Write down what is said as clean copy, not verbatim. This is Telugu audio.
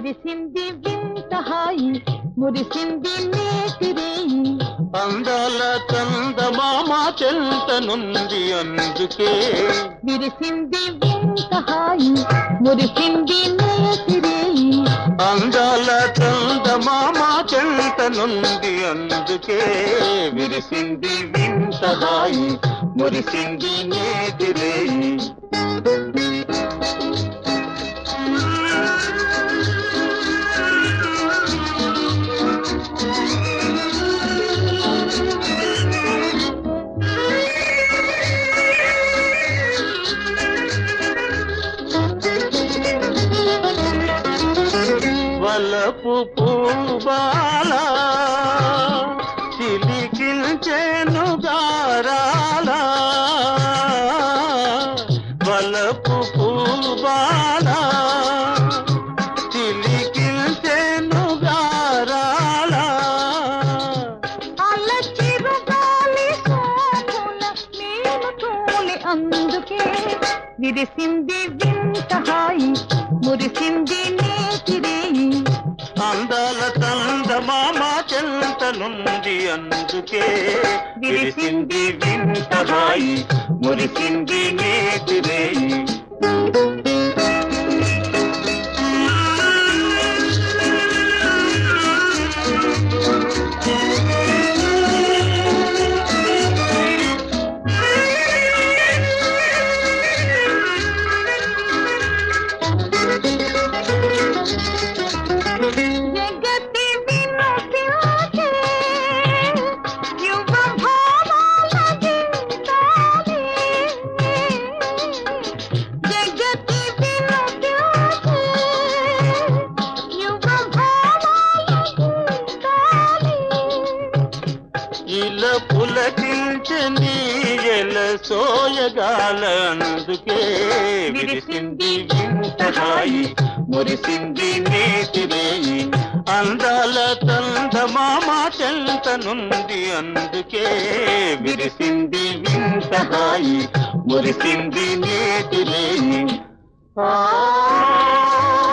విరిసింది వింత హాయి మురిసింది నేతిరేయి అందాల చందమామ చెంతనుంది అందుకే విరిసింది వింత హాయి మురిసింది నేతిరేయి అందాల చందమామ చెంతనుంది అందుకే విరిసింది వింత హాయి మురిసింది నేతిరేయి వలపు పూబాల చిలికిల్చెను గారాల వలపు పూబాల చిలికిల్చెను గారాల అలచిరుగాలి సోముల మేలు తోలి అందుకే విరిసింది వింత హాయి మురిసింది నేతిరేయి అందాల చందమామ చెంతనుంది అందుకే విరిసింది వింత హాయి మురిసింది నేతిరేయి జగతి వినుతించే యువ భావాల గీతాలే జగతి వినుతించే యువ భావాల గీతాలే ఇలా పులకించని ఎల సోయగాల అందుకే విరిసింది వింత హాయి మురిసింది నేతిరేయి అందాల చందమామ చెంతనుంది అందుకే విరిసింది వింత హాయి మురిసింది నేతిరేయి